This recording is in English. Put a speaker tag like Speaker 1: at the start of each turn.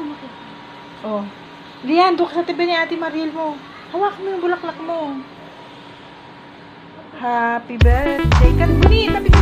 Speaker 1: Oh. Lian, doon ka sa tabi ni Ate Mariel mo. Hawak mo yung bulaklak mo. Happy birthday. Kan, Guni, tabi